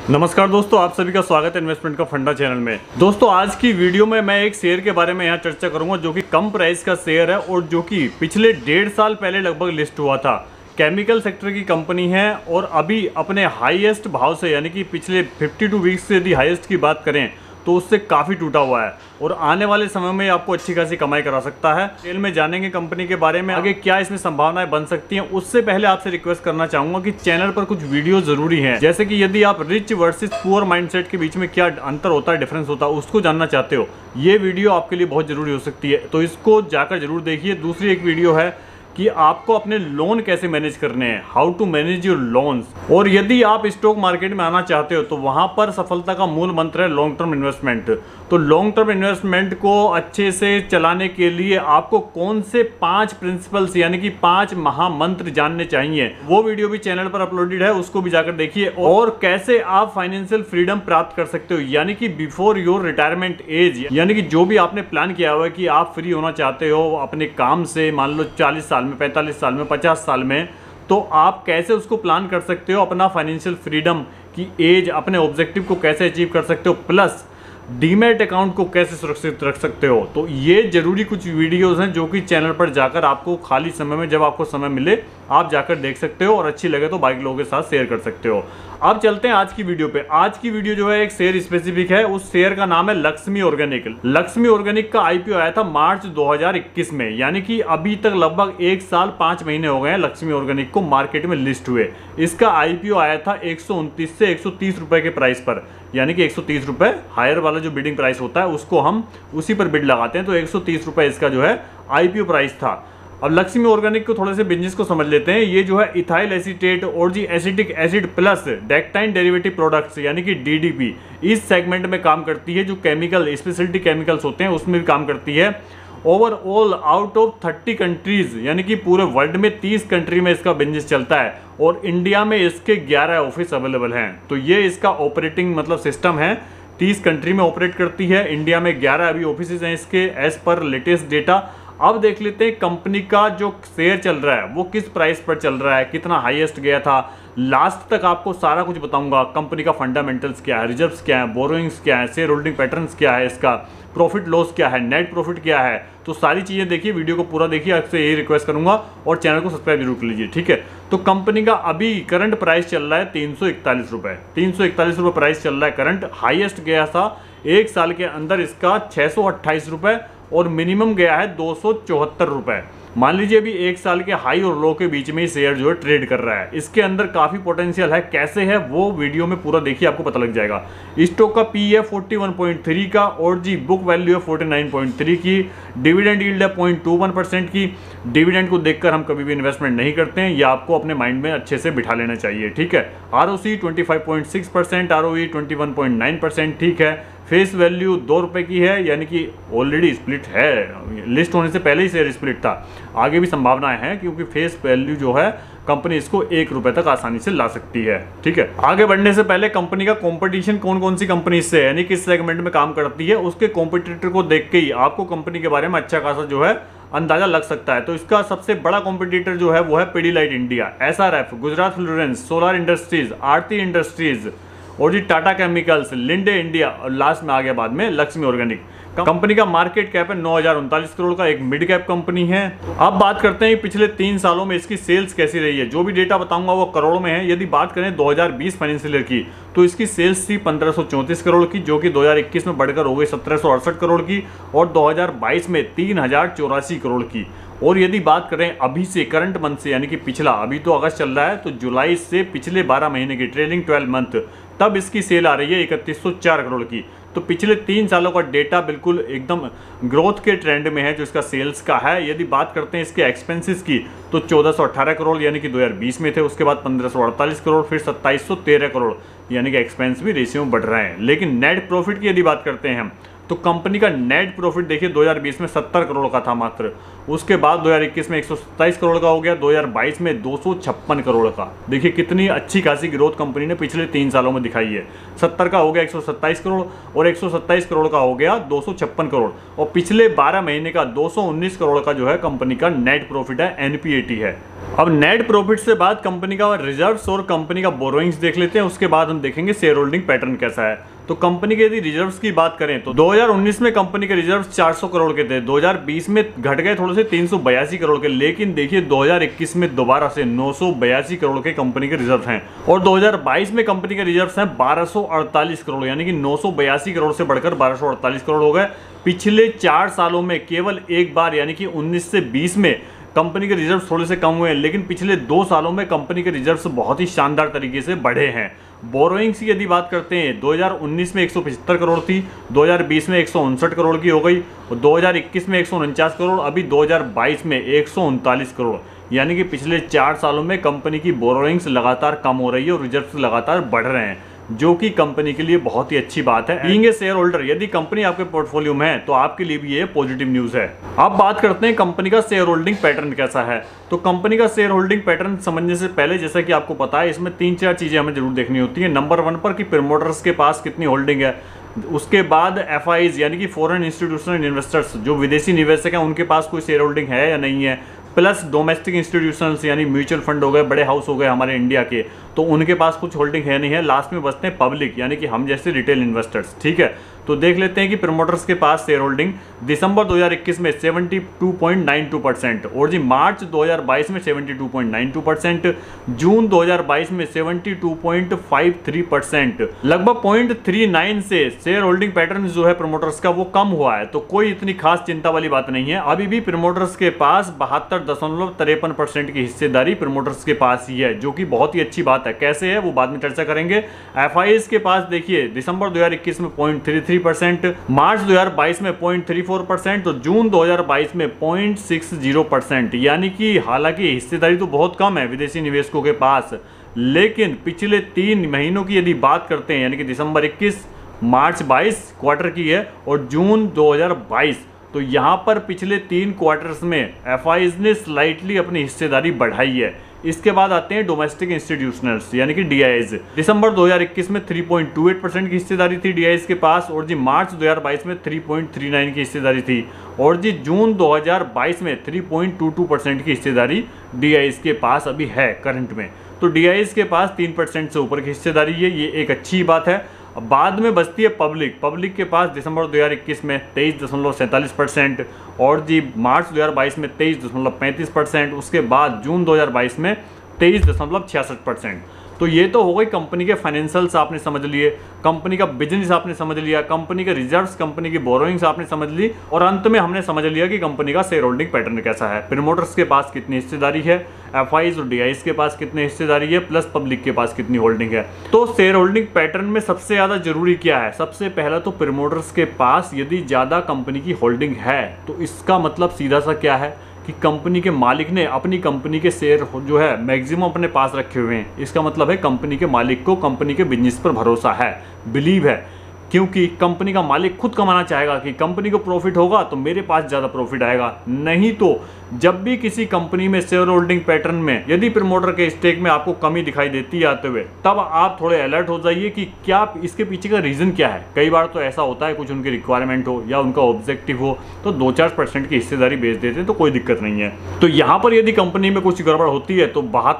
नमस्कार दोस्तों, आप सभी का स्वागत है इन्वेस्टमेंट का फंडा चैनल में। दोस्तों आज की वीडियो में मैं एक शेयर के बारे में यहाँ चर्चा करूंगा जो कि कम प्राइस का शेयर है और जो कि पिछले 1.5 साल पहले लगभग लिस्ट हुआ था। केमिकल सेक्टर की कंपनी है और अभी अपने हाईएस्ट भाव से यानी कि पिछले 52 वीक्स से यदि हाईएस्ट की बात करें तो उससे काफ़ी टूटा हुआ है और आने वाले समय में आपको अच्छी खासी कमाई करा सकता है। डिटेल में जानेंगे कंपनी के बारे में, आगे क्या इसमें संभावनाएं बन सकती हैं। उससे पहले आपसे रिक्वेस्ट करना चाहूंगा कि चैनल पर कुछ वीडियो जरूरी हैं, जैसे कि यदि आप रिच वर्सेस पुअर माइंडसेट के बीच में क्या अंतर होता है, डिफरेंस होता है, उसको जानना चाहते हो, ये वीडियो आपके लिए बहुत जरूरी हो सकती है, तो इसको जाकर जरूर देखिए। दूसरी एक वीडियो है कि आपको अपने लोन कैसे मैनेज करने हैं, how to manage your loans. और यदि आप स्टॉक मार्केट में आना चाहते हो तो वहां पर सफलता का मूल मंत्र है लॉन्ग टर्म इन्वेस्टमेंट। तो लॉन्ग टर्म इन्वेस्टमेंट को अच्छे से चलाने के लिए आपको कौन से 5 प्रिंसिपल्स यानी कि 5 महामंत्र जानने चाहिए, वो वीडियो भी चैनल पर अपलोडेड है, उसको भी जाकर देखिए। और कैसे आप फाइनेंशियल फ्रीडम प्राप्त कर सकते हो यानी कि बिफोर योर रिटायरमेंट एज, यानी कि जो भी आपने प्लान किया हुआ है कि आप फ्री होना चाहते हो अपने काम से, मान लो 40 साल में, 45 साल में, 50 साल में, तो आप कैसे उसको प्लान कर सकते हो, अपना फाइनेंशियल फ्रीडम की एज, अपने ऑब्जेक्टिव को कैसे अचीव कर सकते हो, प्लस डीमैट अकाउंट को कैसे सुरक्षित रख सकते हो। तो ये जरूरी कुछ वीडियोस हैं जो कि चैनल पर जाकर आपको खाली समय में, जब आपको समय मिले, आप जाकर देख सकते हो और अच्छी लगे तो बाकी लोगों के साथ शेयर कर सकते हो। अब चलते हैं आज की वीडियो पे। आज की वीडियो जो है एक शेयर स्पेसिफिक है, उस शेयर का नाम है लक्ष्मी ऑर्गेनिक। लक्ष्मी ऑर्गेनिक का आईपीओ आया था मार्च 2021 में, यानी कि अभी तक लगभग 1 साल 5 महीने हो गए हैं लक्ष्मी ऑर्गेनिक को मार्केट में लिस्ट हुए। इसका आईपीओ आया था 129 से 130 रुपए के प्राइस पर, यानी कि 130 रुपए हायर वाला जो बिडिंग प्राइस होता है उसको हम उसी पर बिड लगाते हैं, तो 130 रुपए इसका जो है आईपीओ प्राइस था। अब लक्ष्मी ऑर्गेनिक को थोड़े से बिजनेस को समझ लेते हैं। ये जो है इथाइल एसीटेट और जी acetic acid plus diketene derivative products यानी कि डीडीपी, इस सेगमेंट में काम करती है। जो केमिकल स्पेशलिटी केमिकल्स होते हैं उसमें भी काम करती है। ओवरऑल आउट ऑफ 30 कंट्रीज यानी कि पूरे वर्ल्ड में 30 कंट्री में इसका बिजनेस चलता है और इंडिया में इसके 11 ऑफिस अवेलेबल हैं। तो ये इसका ऑपरेटिंग मतलब सिस्टम है, 30 कंट्री में ऑपरेट करती है, इंडिया में 11 अभी ऑफिस हैं इसके एज पर लेटेस्ट डेटा। अब देख लेते हैं कंपनी का जो शेयर चल रहा है वो किस प्राइस पर चल रहा है, कितना हाईएस्ट गया था। लास्ट तक आपको सारा कुछ बताऊंगा, कंपनी का फंडामेंटल्स क्या है, रिजर्व्स क्या है, बोरोइंग्स क्या है, शेयर होल्डिंग पैटर्न्स क्या है, इसका प्रॉफिट लॉस क्या है, नेट प्रॉफिट क्या है। तो सारी चीजें देखिए, वीडियो को पूरा देखिए, आपसे यही रिक्वेस्ट करूंगा और चैनल को सब्सक्राइब जरूर कर लीजिए, ठीक है। तो कंपनी का अभी करंट प्राइस चल रहा है 341 रुपए, 341 रुपए प्राइस चल रहा है करंट। हाईएस्ट गया था 1 साल के अंदर इसका 628 रुपए और मिनिमम गया है 274 रुपए। मान लीजिए अभी 1 साल के हाई और लो के बीच में ही शेयर जो है ट्रेड कर रहा है। इसके अंदर काफी पोटेंशियल है, कैसे है वो वीडियो में पूरा देखिए, आपको पता लग जाएगा। स्टॉक का पी है 41.3 का और जी बुक वैल्यू है 49.3 की, डिविडेंड यील्ड है 0.21% की। डिविडेंड को देखकर हम कभी भी इन्वेस्टमेंट नहीं करते हैं, ये आपको अपने माइंड में अच्छे से बिठा लेना चाहिए, ठीक है। आरओसी 25.6%, आरओई 21.9%, ठीक है। फेस वैल्यू 2 रुपए की है, यानी कि ऑलरेडी स्प्लिट है, लिस्ट होने से पहले ही शेयर स्प्लिट था। आगे भी संभावनाएं हैं क्योंकि फेस वैल्यू जो है कंपनी इसको 1 रुपए तक आसानी से ला सकती है, ठीक है। आगे बढ़ने से पहले कंपनी का कंपटीशन कौन कौन सी कंपनी से है, यानी किस सेगमेंट में काम करती है, उसके कॉम्पिटिटर को देख के ही आपको कंपनी के बारे में अच्छा खासा जो है अंदाजा लग सकता है। तो इसका सबसे बड़ा कॉम्पिटिटर जो है वो है Pidilite India, SRF, Gujarat Fluorochem, Solar Industries, Aarti Industries और जी टाटा केमिकल्स, लिंडे इंडिया और लास्ट में आ गया बाद में लक्ष्मी ऑर्गेनिक। कंपनी का मार्केट कैप है 9039 करोड़ का, एक मिड कैप कंपनी है। अब बात करते हैं पिछले 3 सालों में इसकी सेल्स कैसी रही है। जो भी डेटा बताऊंगा वो करोड़ में है। यदि बात करें 2020 फाइनेंशियल ईयर की तो इसकी सेल्स थी 1534 करोड़ की, जो कि 2021 में बढ़कर हो गई 1768 करोड़ की और 2022 में 3084 करोड़ की। और यदि बात करें अभी से करंट मंथ से, यानी कि पिछला, अभी तो अगस्त चल रहा है, तो जुलाई से पिछले 12 महीने की ट्रेलिंग 12 मंथ, तब इसकी सेल आ रही है 3104 करोड़ की। तो पिछले 3 सालों का डेटा बिल्कुल एकदम ग्रोथ के ट्रेंड में है जो इसका सेल्स का है। यदि बात करते हैं इसके एक्सपेंसेस की तो 1418 करोड़ यानी कि 2020 में थे, उसके बाद 1548 करोड़, फिर 2713 करोड़, यानी कि एक्सपेंस भी रेशियो में बढ़ रहे हैं। लेकिन नेट प्रॉफिट की यदि बात करते हैं हम तो कंपनी का नेट प्रॉफिट देखिए 2020 में 70 करोड़ का था मात्र, उसके बाद 2021 में 127 करोड़ का हो गया, 2022 में 256 करोड़ का। देखिए कितनी अच्छी खासी ग्रोथ कंपनी ने पिछले 3 सालों में दिखाई है। 70 का हो गया 127 करोड़ और 127 करोड़ का हो गया 256 करोड़ और पिछले 12 महीने का 219 करोड़ का जो है कंपनी का नेट प्रॉफिट है, एनपीएटी है। अब नेट प्रॉफिट से बाद कंपनी का रिजर्व्स और कंपनी का बोरोइंग्स देख लेते हैं, उसके बाद हम देखेंगे शेयर होल्डिंग पैटर्न कैसा है। तो कंपनी के यदि रिजर्व्स की बात करें तो 2019 में कंपनी के रिजर्व्स 400 करोड़ के थे, 2020 में घट गए थोड़े से 382 करोड़ के, लेकिन देखिए 2021 में दोबारा से 982 करोड़ के कंपनी के रिजर्व हैं और 2022 में कंपनी के रिजर्व्स हैं 1248 करोड़, यानी कि 982 करोड़ से बढ़कर 1248 करोड़ हो गए। पिछले 4 सालों में केवल एक बार यानी कि 19 से 20 में कंपनी के रिजर्व थोड़े से कम हुए हैं, लेकिन पिछले 2 सालों में कंपनी के रिजर्व्स बहुत ही शानदार तरीके से बढ़े हैं। बोरोइंग्स की यदि बात करते हैं 2019 में 175 करोड़ थी, 2020 में 159 करोड़ की हो गई और 2021 में 149 करोड़, अभी 2022 में 139 करोड़, यानी कि पिछले 4 सालों में कंपनी की बोरोइंग्स लगातार कम हो रही है और रिजर्व्स लगातार बढ़ रहे हैं, जो कि कंपनी के लिए बहुत ही अच्छी बात है। बीइंग ए शेयर होल्डर, यदि कंपनी आपके पोर्टफोलियो में है तो आपके लिए भी ये पॉजिटिव न्यूज़ है। अब बात करते हैं कंपनी का शेयर होल्डिंग पैटर्न कैसा है। तो कंपनी का शेयर होल्डिंग पैटर्न समझने से पहले, जैसा कि आपको पता है, इसमें 3-4 चीज़ें हमें जरूर देखनी होती है। नंबर 1 पर कि प्रमोटर्स के पास कितनी होल्डिंग है, उसके बाद एफआईज यानी कि फॉरेन इंस्टीट्यूशनल इन्वेस्टर्स, जो विदेशी निवेशक हैं, उनके पास कोई शेयर होल्डिंग है या नहीं है, प्लस डोमेस्टिक इंस्टीट्यूशंस यानी म्यूचुअल फंड हो गए, बड़े हाउस हो गए हमारे इंडिया के, तो उनके पास कुछ होल्डिंग है नहीं है। लास्ट में बचते हैं पब्लिक यानी कि हम जैसे रिटेल इन्वेस्टर्स। ठीक है, तो देख लेते हैं कि प्रमोटर्स के पास शेयर होल्डिंग दिसंबर 2021 में 72.92% और जी मार्च 2022 में 72.92%, जून 2022 में 72.53%, लगभग 0.39 से शेयर होल्डिंग पैटर्न जो है प्रमोटर्स का वो कम हुआ है। तो कोई इतनी खास चिंता वाली बात नहीं है। अभी भी प्रमोटर्स के पास 72.53% की हिस्सेदारी प्रमोटर्स के पास ही है, जो कि बहुत ही अच्छी बात है। कैसे है वो बाद में चर्चा करेंगे। एफआईज के पास देखिए दिसंबर 2021 में 0.33%, मार्च 2022 में 0.34% और जून 2022 में 0.60%, यानी कि हालांकि हिस्सेदारी तो बहुत कम है विदेशी निवेशकों के पास, लेकिन पिछले 3 महीनों की यदि बात करते हैं यानी कि दिसंबर 21, मार्च 22 क्वार्टर की है और जून 2022, तो यहाँ पर पिछले 3 क्वार्टर्स में एफआईज ने स्लाइटली अपनी हिस्सेदारी बढ़ाई है। इसके बाद आते हैं डोमेस्टिक इंस्टीट्यूशनल्स यानी कि डीआईज। दिसंबर 2021 में 3.28% की हिस्सेदारी थी डीआईज के पास और जी मार्च 2022 में 3.39 की हिस्सेदारी थी और जी जून 2022 में 3.22% की हिस्सेदारी डीआईज के पास अभी है करंट में। तो डीआईज के पास 3% से ऊपर की हिस्सेदारी है, ये एक अच्छी बात है। अब बाद में बचती है पब्लिक के पास दिसंबर 2021 में 23.47% और जी मार्च 2022 में 23.35%, उसके बाद जून 2022 में 23.66%। तो ये तो हो गई कंपनी के फाइनेंशियल्स आपने समझ लिए, कंपनी का बिजनेस आपने समझ लिया, कंपनी के रिजर्व्स, कंपनी की बोरोइंग्स आपने समझ ली और अंत में हमने समझ लिया कि कंपनी का शेयर होल्डिंग पैटर्न कैसा है, प्रमोटर्स के पास कितनी हिस्सेदारी है, एफआईज और डीआईज के पास कितनी हिस्सेदारी है, प्लस पब्लिक के पास कितनी होल्डिंग है। तो शेयर होल्डिंग पैटर्न में सबसे ज़्यादा जरूरी क्या है? सबसे पहला तो प्रमोटर्स के पास यदि ज़्यादा कंपनी की होल्डिंग है तो इसका मतलब सीधा सा क्या है कि कंपनी के मालिक ने अपनी कंपनी के शेयर जो है मैक्सिमम अपने पास रखे हुए हैं। इसका मतलब है कंपनी के मालिक को कंपनी के बिजनेस पर भरोसा है, बिलीव है, क्योंकि कंपनी का मालिक खुद कमाना चाहेगा कि कंपनी को प्रॉफिट होगा तो मेरे पास ज़्यादा प्रॉफिट आएगा। नहीं तो जब भी किसी कंपनी में शेयर होल्डिंग पैटर्न में यदि प्रमोटर के स्टेक में आपको कमी दिखाई देती है आते हुए, तब आप थोड़े अलर्ट हो जाइए कि क्या इसके पीछे का रीज़न क्या है। कई बार तो ऐसा होता है कुछ उनकी रिक्वायरमेंट हो या उनका ऑब्जेक्टिव हो तो 2-4% की हिस्सेदारी बेच देते हैं तो कोई दिक्कत नहीं है। तो यहाँ पर यदि कंपनी में कुछ गड़बड़ होती है तो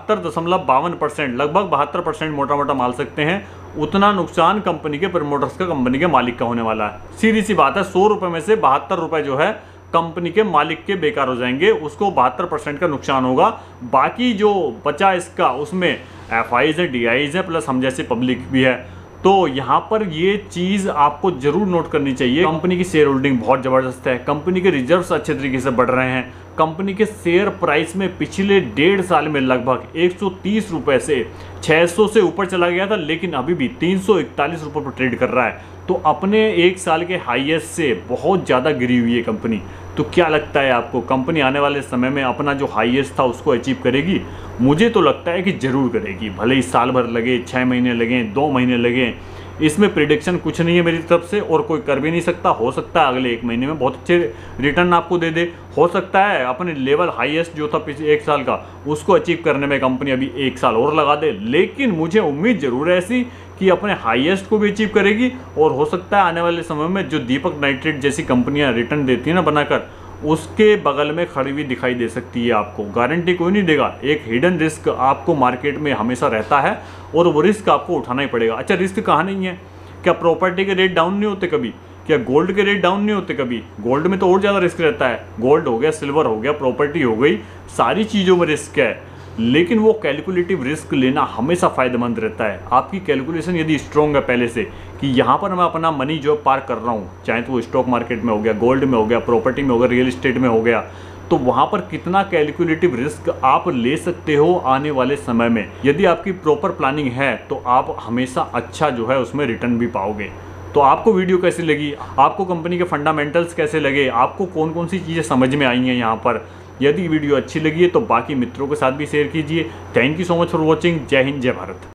72.52%, लगभग 72% मोटा मोटा मान सकते हैं, उतना नुकसान कंपनी के प्रमोटर्स का कंपनी के मालिक का होने वाला है। सीधी सी बात है, 100 रुपये में से 72 रुपये जो है कंपनी के मालिक के बेकार हो जाएंगे, उसको 72% का नुकसान होगा। बाकी जो बचा इसका उसमें एफआईज है, डीआईज है, प्लस हम जैसे पब्लिक भी है। तो यहाँ पर ये चीज़ आपको जरूर नोट करनी चाहिए। कंपनी की शेयर होल्डिंग बहुत ज़बरदस्त है, कंपनी के रिजर्व्स अच्छे तरीके से बढ़ रहे हैं, कंपनी के शेयर प्राइस में पिछले 1.5 साल में लगभग 130 रुपये से 600 से ऊपर चला गया था, लेकिन अभी भी 341 रुपये पर ट्रेड कर रहा है। तो अपने 1 साल के हाईएस्ट से बहुत ज़्यादा गिरी हुई है कंपनी। तो क्या लगता है आपको कंपनी आने वाले समय में अपना जो हाईएस्ट था उसको अचीव करेगी? मुझे तो लगता है कि ज़रूर करेगी, भले ही साल भर लगे, 6 महीने लगें, 2 महीने लगें। इसमें प्रिडिक्शन कुछ नहीं है मेरी तरफ से और कोई कर भी नहीं सकता। हो सकता है अगले 1 महीने में बहुत अच्छे रिटर्न आपको दे दे, हो सकता है अपने लेवल हाईएस्ट जो था पिछले 1 साल का उसको अचीव करने में कंपनी अभी 1 साल और लगा दे। लेकिन मुझे उम्मीद जरूर है ऐसी कि अपने हाईएस्ट को भी अचीव करेगी और हो सकता है आने वाले समय में जो दीपक नाइट्रेट जैसी कंपनियां रिटर्न देती हैं ना बनाकर, उसके बगल में खड़ी हुई दिखाई दे सकती है आपको। गारंटी कोई नहीं देगा, एक हिडन रिस्क आपको मार्केट में हमेशा रहता है और वो रिस्क आपको उठाना ही पड़ेगा। अच्छा, रिस्क कहाँ नहीं है? क्या प्रॉपर्टी के रेट डाउन नहीं होते कभी? क्या गोल्ड के रेट डाउन नहीं होते कभी? गोल्ड में तो और ज़्यादा रिस्क रहता है। गोल्ड हो गया, सिल्वर हो गया, प्रॉपर्टी हो गई, सारी चीज़ों में रिस्क है। लेकिन वो कैलकुलेटिव रिस्क लेना हमेशा फ़ायदेमंद रहता है। आपकी कैलकुलेशन यदि स्ट्रॉन्ग है पहले से कि यहाँ पर मैं अपना मनी जो पार्क कर रहा हूँ, चाहे तो वो स्टॉक मार्केट में हो गया, गोल्ड में हो गया, प्रॉपर्टी में हो गया, रियल एस्टेट में हो गया, तो वहाँ पर कितना कैलकुलेटिव रिस्क आप ले सकते हो आने वाले समय में। यदि आपकी प्रॉपर प्लानिंग है तो आप हमेशा अच्छा जो है उसमें रिटर्न भी पाओगे। तो आपको वीडियो कैसी लगी, आपको कंपनी के फंडामेंटल्स कैसे लगे, आपको कौन कौन सी चीज़ें समझ में आई हैं यहाँ पर? यदि वीडियो अच्छी लगी है तो बाकी मित्रों के साथ भी शेयर कीजिए। Thank you so much for watching. जय हिंद, जय भारत।